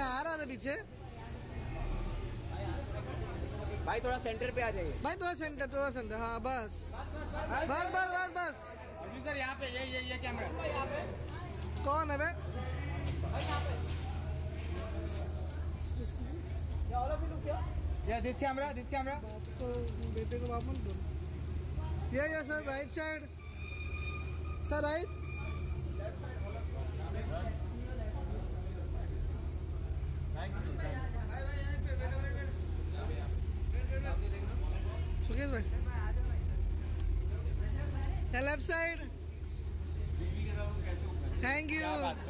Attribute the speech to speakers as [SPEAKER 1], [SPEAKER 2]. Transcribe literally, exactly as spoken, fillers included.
[SPEAKER 1] आ रहा है पीछे।
[SPEAKER 2] भाई थोड़ा सेंटर पे आ जाइए।
[SPEAKER 1] भाई थोड़ा सेंटर, थोड़ा सेंटर। हाँ बस बस बस बस बस।
[SPEAKER 2] अर्जुन सर यहाँ पे, ये ये ये कैमरा।
[SPEAKER 1] कौन है बे?
[SPEAKER 2] या दिस कैमरा, दिस कैमरा।
[SPEAKER 1] तो बेटे को वापस बोल। ये ये sir right side, sir right. Sukesh भाई लेफ्ट साइड। Thank you.